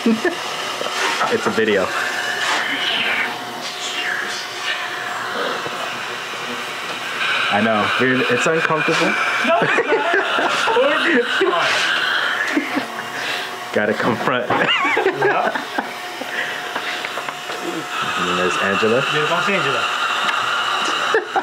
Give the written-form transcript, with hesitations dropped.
It's a video. I know. It's uncomfortable. No, it's not. Gotta confront. Yeah. And there's Angela. There's Angela.